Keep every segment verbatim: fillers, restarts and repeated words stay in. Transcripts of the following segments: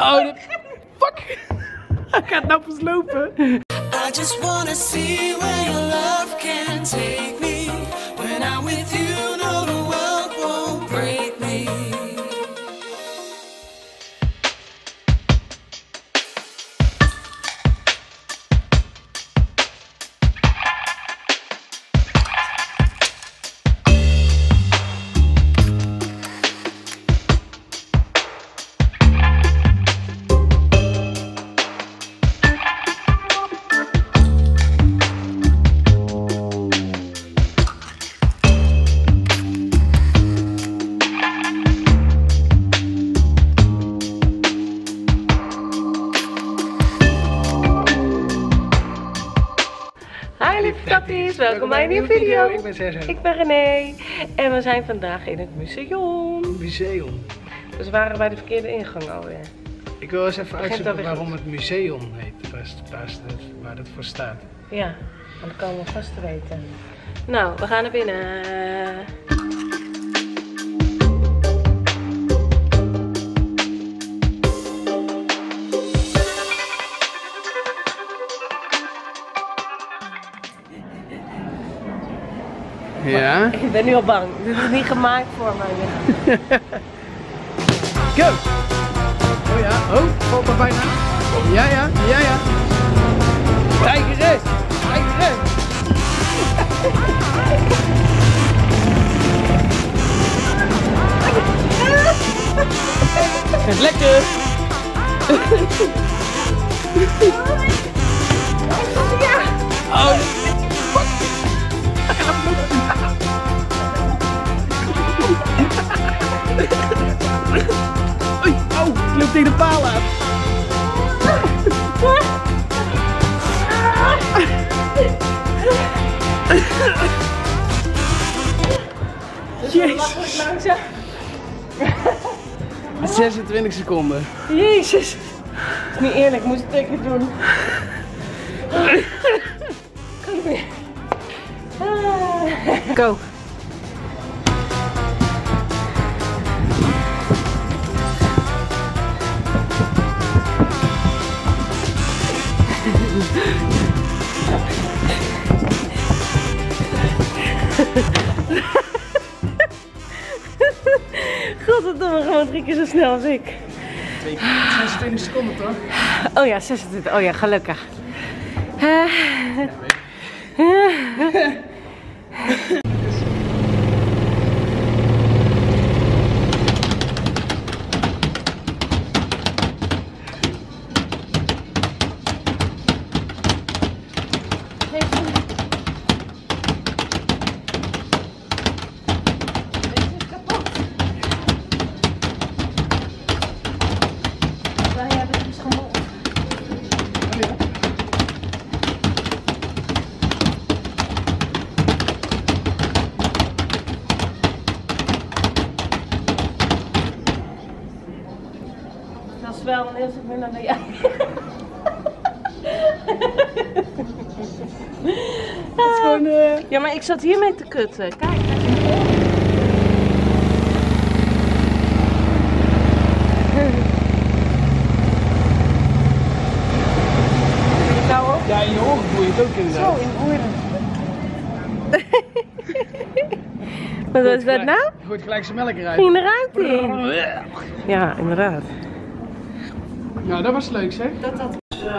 Oh, dit... Fuck! Hij gaat nou pas lopen. I just wanna see where your love can take me. When I'm with you, no, the world won't break me. Schatties, welkom bij een nieuwe video. Ik ben Cesar. Ik ben René. En we zijn vandaag in het museum. Museum. Dus we waren bij de verkeerde ingang alweer. Ik wil eens even uitzoeken waarom goed. het museum heet. Waar, waar, waar dat voor staat. Ja, want dat komen we vast te weten. Nou, we gaan naar binnen. Ja. Ik ben nu al bang. Dit is niet gemaakt voor mij. Go! Oh ja, oh, valt er bijna. Ja, ja, ja, ja. Tijgeres! Tijgeres! Het is lekker! Oh! Oei, oh, ik loop tegen de paal aan. Jezus. Langzaam. zesentwintig seconden. Jezus. Dat is niet eerlijk, moest ik het doen. Kan niet meer. Go. Godverdomme, gewoon drie keer zo snel als ik. zesentwintig seconden toch? Oh ja, zesentwintig. Oh ja, gelukkig. Dat is wel een heel stuk minder dan jij. Het is gewoon, uh... Ja, maar ik zat hiermee te kutten. Kijk. Nou op. Ja, in je oren voel je het ook inderdaad. Zo, in oren. Wat was dat nou? Je gooit gelijk zijn melk eruit. Ging eruit in. Ja, inderdaad. Nou, dat was leuk zeg. Dat had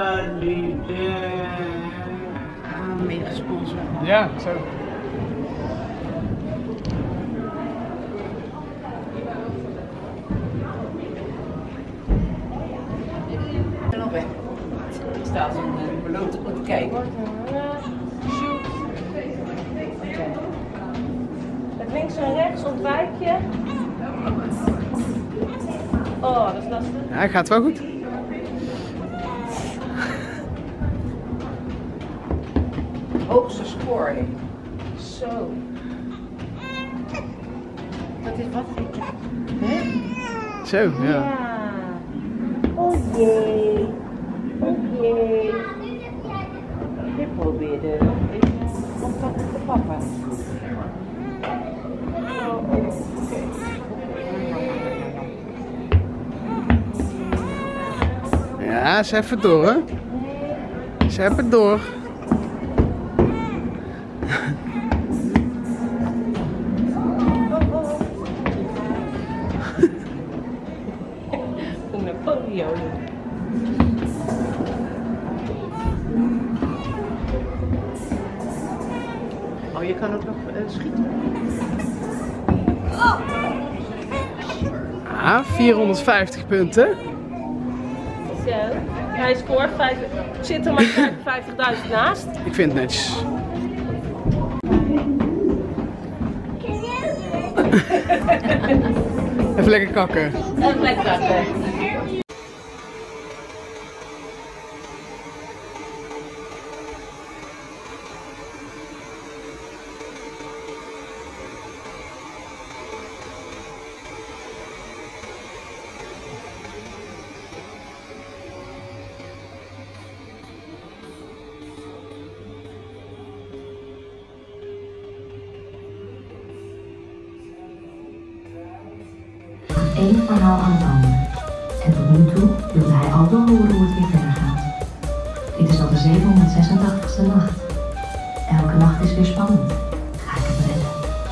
meer gesponsord. Ja, zo. En nog weg. Ik sta als een beloofde op te kijken. Het links en rechts ontwijk je. Oh, dat is lastig. Ja, hij gaat wel goed. Hoogste score. Zo. Dat is wat? Hè? Zo, ja. Ja. Oh jee. Oh jee. Dit probeerde contact met de papa. Oh, oké. Ja, ze heeft het door, hè? Ze heeft het door. Napoleon. Oh, je kan ook nog uh, schieten. Ah, vierhonderdvijftig punten. Zo. Hij scoort vijf, zit er maar vijftigduizend naast. Ik vind het netjes. Even lekker kakken. Even lekker kakken. Eén verhaal aan het andere. En tot nu toe wilde hij al wel horen hoe het weer verder gaat. Dit is al de zevenhonderdzesentachtigste nacht. Elke nacht is weer spannend. Ga ik het redden?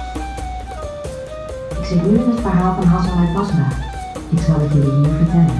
Ik zit nu in het verhaal van Hasan uit Basra. Ik zal het jullie hier vertellen.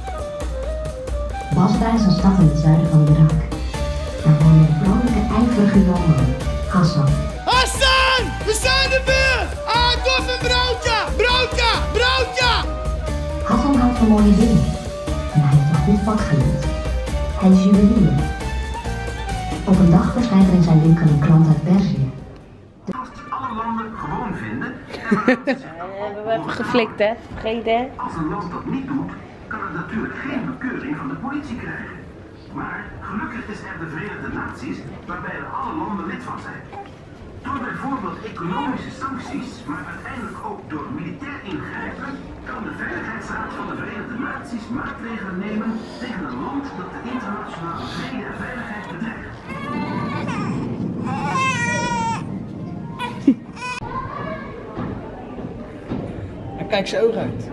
Basra is een stad in het zuiden van Irak. Daar wonen een vrolijke, ijverige jongen, Hassan. Hassan! We zijn er weer! Ah, tof een broodje! Broodje! Broodje! Hassan houdt van mooie dingen. En hij heeft een goed vak geleerd. Hij is juwelier. Op een dag verschijnt er in zijn winkel een klant uit Perzië. Als die alle landen gewoon vinden, hebben we even geflikt, hè? Vergeten, hè? als een land dat niet doet, kan het natuurlijk geen bekeuring van de politie krijgen. Maar gelukkig is er de Verenigde Naties, waarbij er alle landen lid van zijn. Door bijvoorbeeld economische sancties, maar uiteindelijk ook door militair ingrijpen, kan de Veiligheidsraad van de Verenigde Naties maatregelen nemen tegen een land dat de internationale vrede en veiligheid bedreigt. Hij kijkt zijn ogen uit.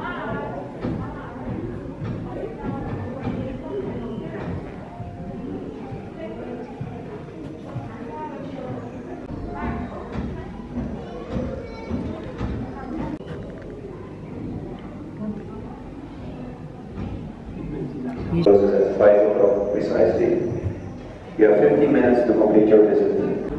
Closes at five o'clock precisely. You have fifteen minutes to complete your visit.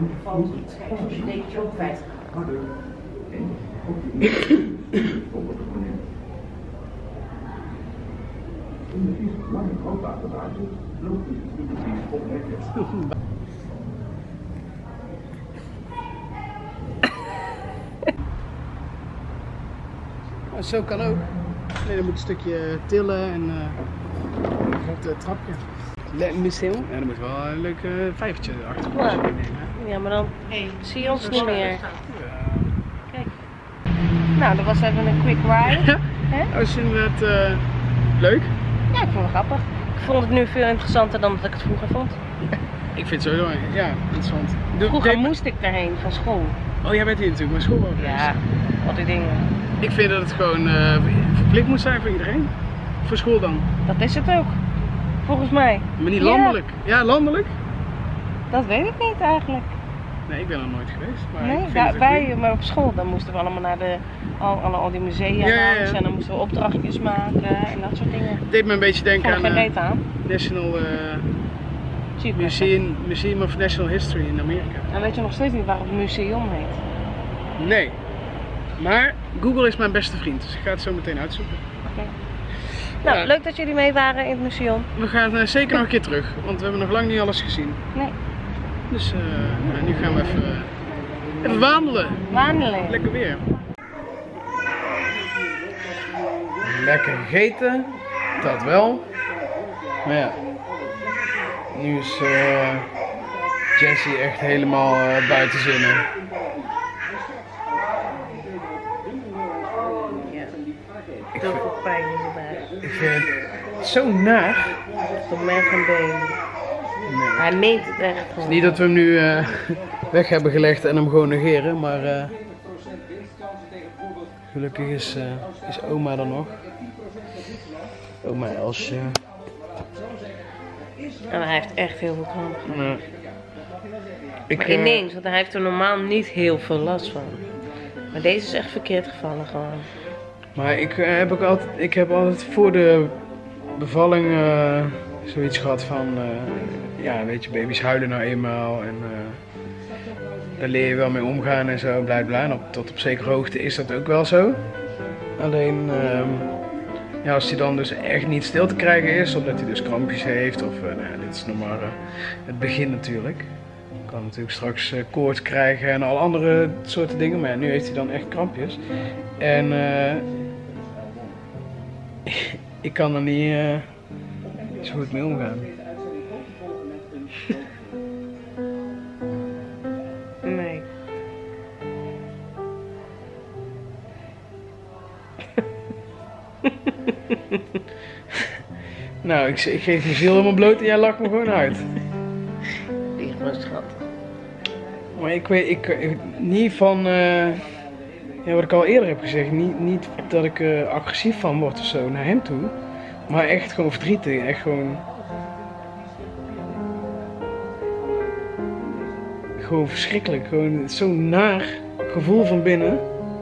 Zo kan ook. Nee, dan moet een stukje tillen en uh, een groot trapje. Le museum. Ja, dan moet wel een leuk uh, vijvertje achter. Ja. Ja, maar dan zie je ons niet meer. Kijk. Nou, dat was even een quick ride. Hè? Dat was inderdaad uh, leuk. Ja, ik vond het grappig. Ik vond het nu veel interessanter dan dat ik het vroeger vond. Ik vind het sowieso ja, interessant. Doe, Vroeger deed... moest ik daarheen van school. Oh, jij bent hier natuurlijk, maar school ook. Ja, al die dingen. Ik vind dat het gewoon uh, verplicht moet zijn voor iedereen. Voor school dan. Dat is het ook. Volgens mij. Maar niet Ja. landelijk. Ja, landelijk? Dat weet ik niet eigenlijk. Nee, ik ben er nooit geweest. Maar ik Nee, vind daar, het wij, goed. maar op school dan moesten we allemaal naar de, al, alle, al die musea Ja, ja, ja. langs en dan moesten we opdrachtjes maken en dat soort dingen. Het deed me een beetje denken Vond ik aan geen uh, reet aan. National uh, Zie je het Museum, Museum of National History in Amerika. En weet je nog steeds niet waar het museum heet? Nee. Maar Google is mijn beste vriend, dus ik ga het zo meteen uitzoeken. Okay. Nou, Ja. leuk dat jullie mee waren in het museum. We gaan uh, zeker nog een keer terug, want we hebben nog lang niet alles gezien. Nee, Dus uh, ja, nu gaan we even, uh, even wandelen. wandelen. Lekker weer. Lekker gegeten, dat wel. Maar ja, nu is uh, Jessie echt helemaal uh, buiten zinnen. Ik Heel vind, veel pijn in de buik. ik vind het zo naar. Op merg en been. Nee. Hij meent het echt gewoon. Niet dat we hem nu uh, weg hebben gelegd en hem gewoon negeren, maar uh, gelukkig is, uh, is oma er nog. Oma Elsje. En hij heeft echt heel veel kramp. Nee. Ik, Maar uh, ineens, want hij heeft er normaal niet heel veel last van. Maar deze is echt verkeerd gevallen gewoon. Maar ik, uh, heb ook altijd, ik heb altijd voor de bevalling uh, zoiets gehad van, uh, ja, weet je, baby's huilen nou eenmaal en uh, daar leer je wel mee omgaan en zo, bla bla. En op, tot op zekere hoogte is dat ook wel zo. Alleen, uh, ja, als hij dan dus echt niet stil te krijgen is, omdat hij dus krampjes heeft, of, uh, nou ja, dit is nog maar uh, het begin natuurlijk. Kan natuurlijk straks uh, koorts krijgen en al andere soorten dingen, maar ja, nu heeft hij dan echt krampjes. En uh, ik kan er niet uh, zo goed mee omgaan. Nee. Nou, ik, ik geef mijn ziel helemaal bloot en jij lacht me gewoon uit. Die is gewoon schat. Maar ik weet, ik, ik niet van, uh, ja, wat ik al eerder heb gezegd, niet, niet dat ik uh, agressief van word of zo naar hem toe, maar echt gewoon verdrietig, echt gewoon, gewoon verschrikkelijk, gewoon zo'n naar gevoel van binnen.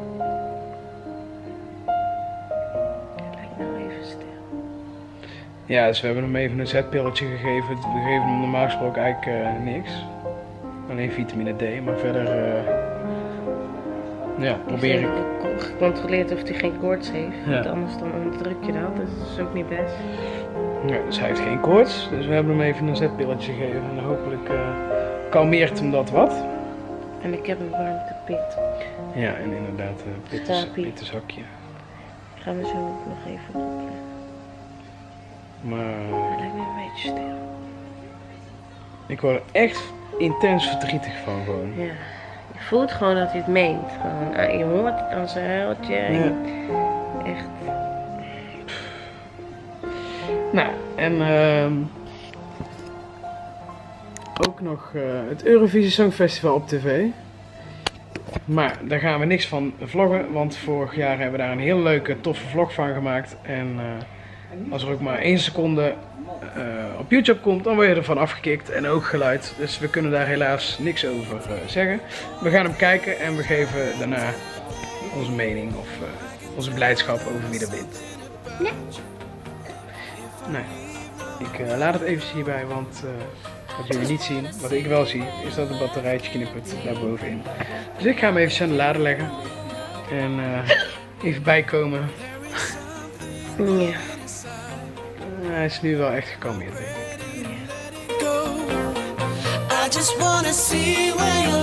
Lijkt nou even stil. Ja, dus we hebben hem even een zetpilletje gegeven, we geven hem normaal gesproken eigenlijk uh, niks. Alleen vitamine D, maar verder uh, ja, probeer ik. Ik heb gecontroleerd of hij geen koorts heeft, Ja. want anders dan onderdruk je dat, dus dat is ook niet best. Ja, dus hij heeft geen koorts, dus we hebben hem even een zetpilletje gegeven en hopelijk uh, kalmeert hem dat wat. En ik heb een warmtepit. Ja, en inderdaad een pitters, Therapie. pitterzakje. Gaan we zo ook nog even opleggen. Maar Het lijkt me een beetje stil. ik word er echt intens verdrietig van gewoon. Ja. Je voelt gewoon dat hij het meent. Gewoon, ah, je hoort het aan zijn huiltje. en Ja. Echt. Nou, en uh, ook nog uh, het Eurovisie Songfestival op tv. Maar daar gaan we niks van vloggen, want vorig jaar hebben we daar een heel leuke, toffe vlog van gemaakt. En uh, als er ook maar één seconde uh, op YouTube komt, dan word je ervan afgekikt en ook geluid. Dus we kunnen daar helaas niks over uh, zeggen. We gaan hem kijken en we geven daarna onze mening of uh, onze blijdschap over wie er wint. Nee. Nee, ik uh, laat het even hierbij, want uh, wat jullie niet zien, wat ik wel zie, is dat het batterijtje knippert daarbovenin. Dus ik ga hem even aan de lader leggen en uh, even bijkomen. Ja. Uh, hij is nu wel echt gekalmeerd, denk ik. I just wanna see where your